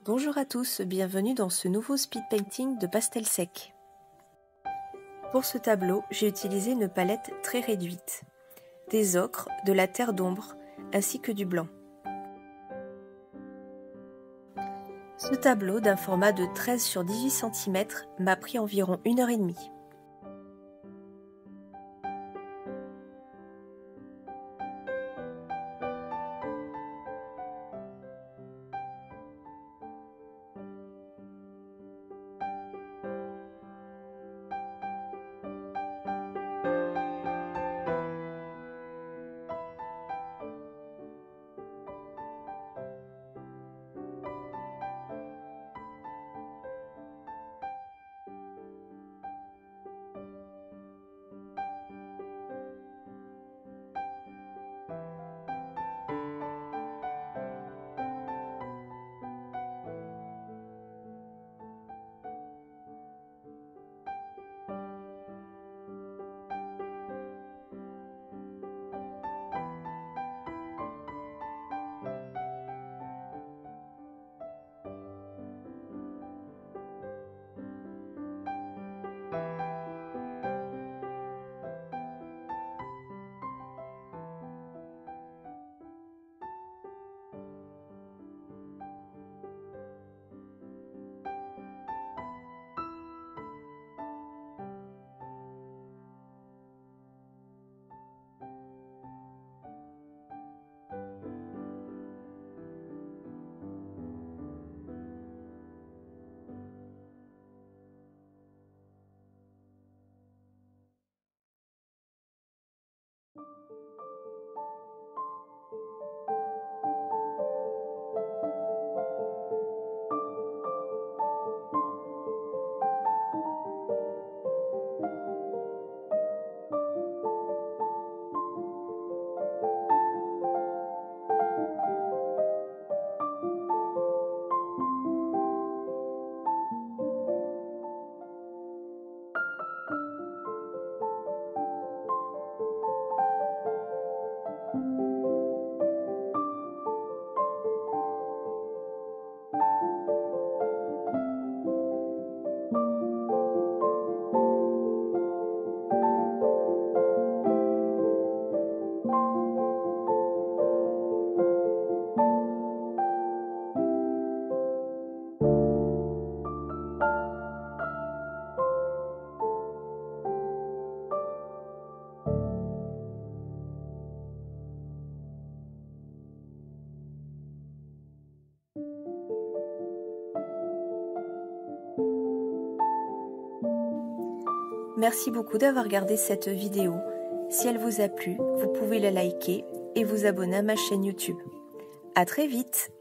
Bonjour à tous, bienvenue dans ce nouveau speed painting de pastel sec. Pour ce tableau, j'ai utilisé une palette très réduite, des ocres, de la terre d'ombre, ainsi que du blanc. Ce tableau d'un format de 13 sur 18 cm m'a pris environ 1h30. Merci beaucoup d'avoir regardé cette vidéo. Si elle vous a plu, vous pouvez la liker et vous abonner à ma chaîne YouTube. À très vite!